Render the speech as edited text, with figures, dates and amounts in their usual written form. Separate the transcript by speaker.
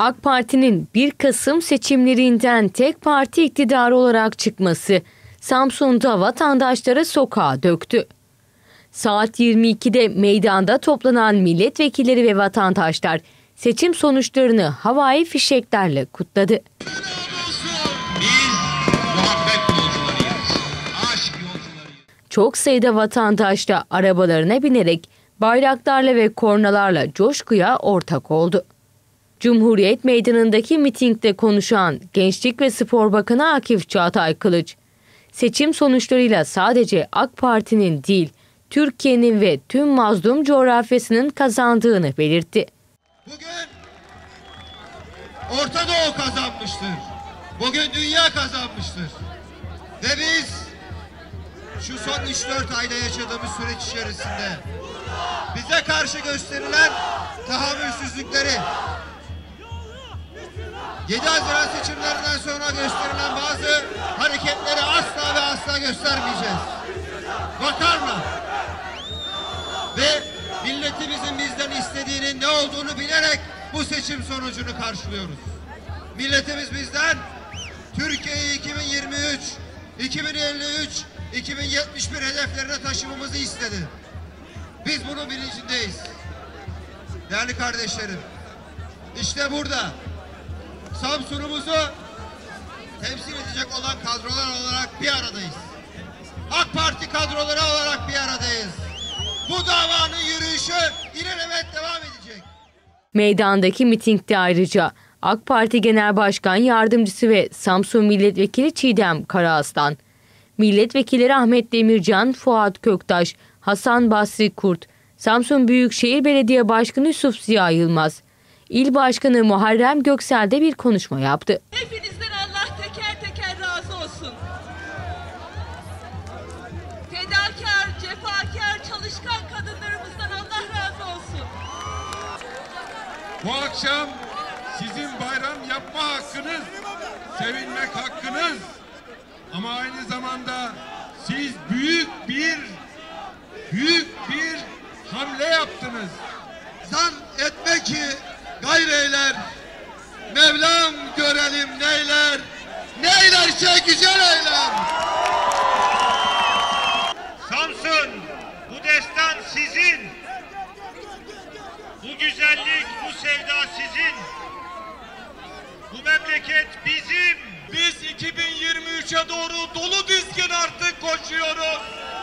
Speaker 1: AK Parti'nin 1 Kasım seçimlerinden tek parti iktidarı olarak çıkması Samsun'da vatandaşları sokağa döktü. Saat 22'de meydanda toplanan milletvekilleri ve vatandaşlar seçim sonuçlarını havai fişeklerle kutladı. Çok sayıda vatandaş da arabalarına binerek bayraklarla ve kornalarla coşkuya ortak oldu. Cumhuriyet Meydanı'ndaki mitingde konuşan Gençlik ve Spor Bakanı Akif Çağatay Kılıç, seçim sonuçlarıyla sadece AK Parti'nin değil, Türkiye'nin ve tüm mazlum coğrafyasının kazandığını belirtti.
Speaker 2: Bugün Orta Doğu kazanmıştır. Bugün dünya kazanmıştır. Ve biz şu son 3-4 ayda yaşadığımız süreç içerisinde bize karşı gösterilen tahammülsüzlükleri, 7 Haziran seçimlerinden sonra gösterilen bazı hareketleri asla ve asla göstermeyeceğiz. Makarna ve milletimizin bizden istediğinin ne olduğunu bilerek bu seçim sonucunu karşılıyoruz. Milletimiz bizden Türkiye'yi 2023, 2053, 2071 hedeflerine taşımamızı istedi. Biz bunun bilincindeyiz. Değerli kardeşlerim, işte burada Samsun'umuzu temsil edecek olan kadrolar olarak bir aradayız. AK Parti kadroları olarak bir aradayız. Bu davanın yürüyüşü ilelebet devam edecek.
Speaker 1: Meydandaki mitingde ayrıca AK Parti Genel Başkan Yardımcısı ve Samsun Milletvekili Çiğdem Karaaslan, Milletvekilleri Ahmet Demircan, Fuat Köktaş, Hasan Basri Kurt, Samsun Büyükşehir Belediye Başkanı Yusuf Ziya Yılmaz, İl Başkanı Muharrem Göksel de bir konuşma yaptı.
Speaker 3: Hepinizden Allah teker teker razı olsun. Fedakar, cefakar, çalışkan kadınlarımızdan Allah razı olsun.
Speaker 4: Bu akşam sizin bayram yapma hakkınız, sevinmek hakkınız. Ama aynı zamanda siz büyük bir hamle yaptınız.
Speaker 2: Zan etme ki gayreyler, Mevlam görelim neyler, neylerse güzel eyler.
Speaker 5: Samsun, bu destan sizin, bu güzellik, bu sevda sizin, bu memleket bizim.
Speaker 4: Biz 2023'e doğru dolu dizgin artık koşuyoruz.